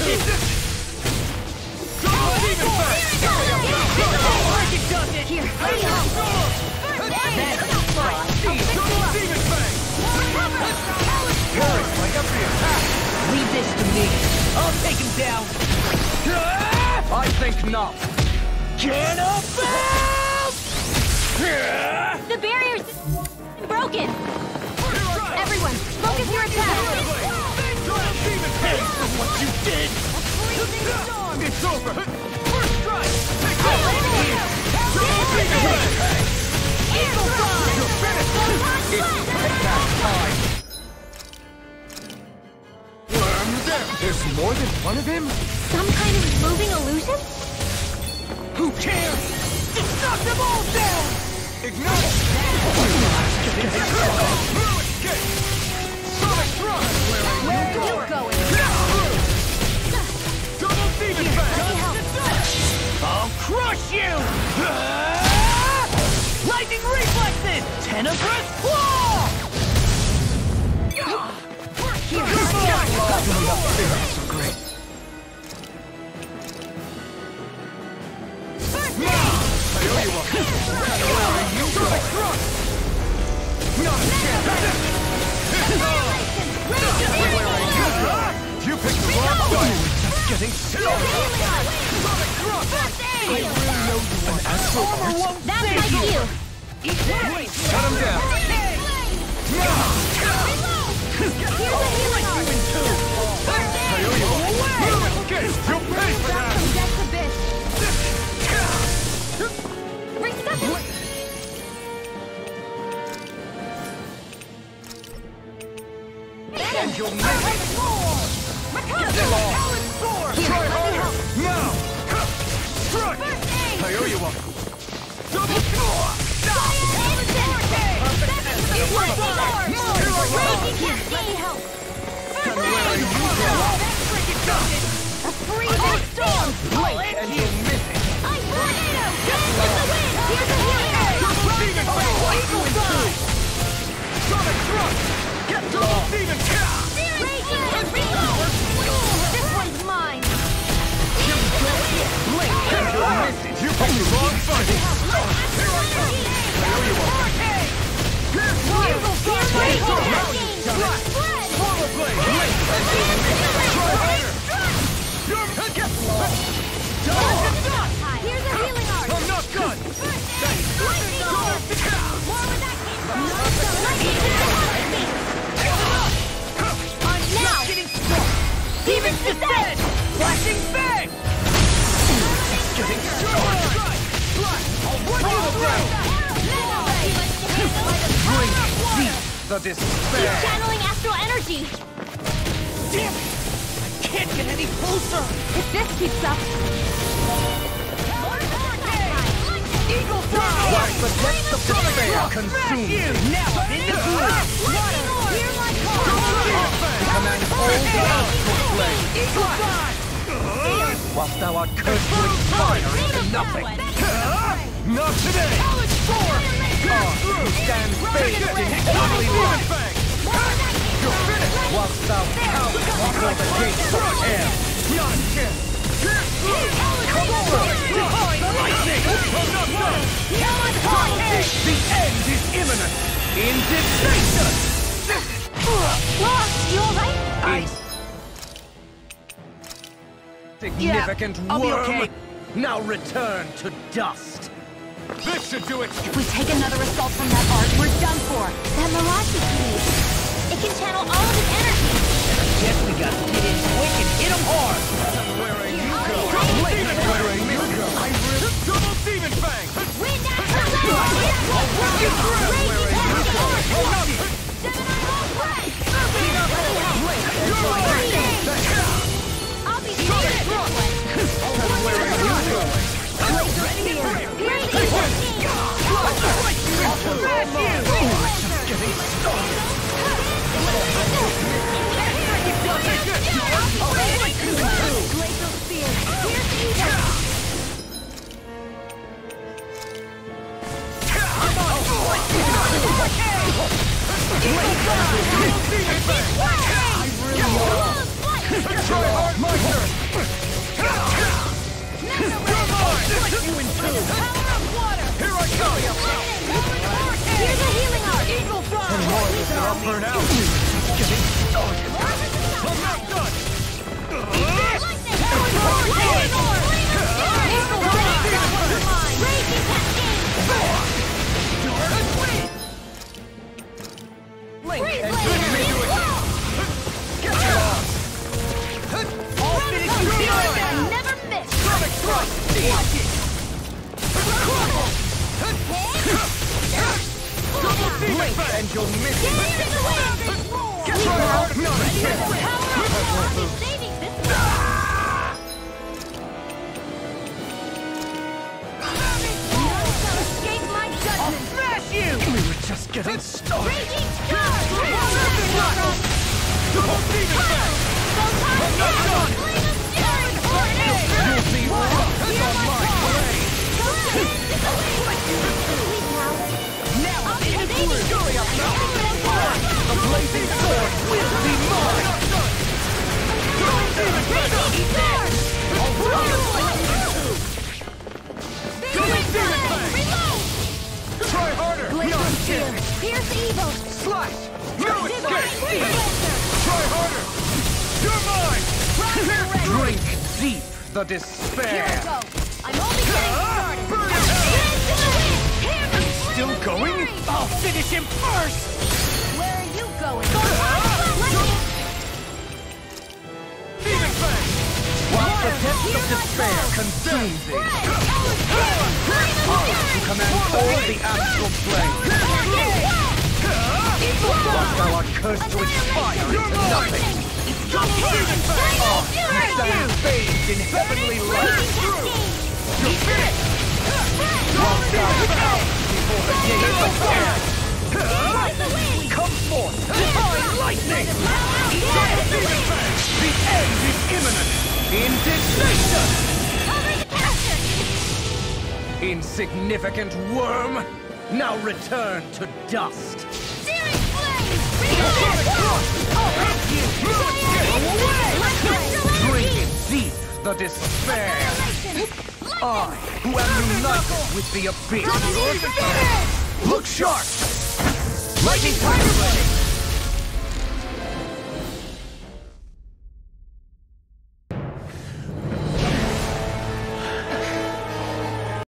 Leave this to me. I'll take him down. I think not. Ganabrelt! The barrier's broken. Everyone, focus your attack. Hey, for what you did! It's over! First strike! Take it! Eagle Dawn! You're finished! It's payback time! There's more than one of him? Some kind of moving illusion? Who cares? Just knock them all down! Ignite! Sonic thrust! Where are you going? Double demon back! I'll crush you! Lightning reflexes! Tenebrous claw! Here, So great. You picked the wrong side. Just getting started. That's my cue. Shut him down. Here's the healing arm. You'll pay for that. That's a bit. Reset. And you'll make it. Try harder. Now. Strike. I owe you one. Double claw. A freezing storm! Blink and you'll miss it. Tornado! Dance in the wind! Here's a healing arm! Eagle Dawn! Sonic thrust! Get double demon! This one's mine! Blink and you'll miss it. You picked the wrong fight. Here I come. I owe you one. Here's one. Forward blade. Blink. Try harder. You're Here's a healing arm! I'm not done. Now! Demons descend! Flashing bang! Getting stronger! I'll run you around! Bring deep the despair! He's channeling astral energy! Damn it! I can't get any closer! If this keeps up... Eagle Dawn! Why forget the despair consumed you! Now I'm in the groove! Hear my call! Command all the astral flame! Eagle Dawn! Whilst thou art cursed to expire into nothing! Not today! Stand faced in ugly life! You're finished! Whilst thou counts before the gates of hell! Nonsense! Come over! Behind lightning! I'm not done! The end is imminent! Indignation! Lost, you alright? Significant I'll be worm! okay. Now return to dust! This should do it! If we take another assault from that arc, we're done for. That mirage is huge. It can channel all of his energy. Guess we gotta get in quick and hit him hard! Where you go? Where you go? Double demon fang! Wind after wind! I'll run you through! Where you go? I'll be stronger this way. Where are you going? Try hard, my turn! Split you in two! Here I come! Here's a healing art! Eagle fly! And more of this and I'll burn out! Getting started! I'm not done! Link and Jimmy may do it! Get you off! All finish you behind! Never miss! Stomach thrust! Watch it! Crumble! Blink and you'll miss it! Get try hard! Not a chance! I'll smash you! We were just getting started! Raging star! Double demon back! I'm not done! You'll be rocked on my blade! Now I'm in full fury up now! The blazing sword will be mine! Double demon back! I'll rock it like you do! Double demon back! Try harder! Here's evil! Slash! No escape! Try harder! You're mine! Drink deep the despair! Here we go! I'm only getting started! Burn He's still going? I'll finish him first! Where are you going? Demon Fang! While the depths of despair consume thee, I command all the astral plane! Whilst thou art cursed to expire into nothing! Demon Fang! You stand bathed in heavenly light! You're finished! Whilst thou bows before the gates of death! Come forth! Divine lightning! Demon Fang! The end is imminent! Indignation! Insignificant worm! Now return to dust! Drink in deep the despair! I, who am united with the abyss! Look sharp! Lightning Tiger Blade!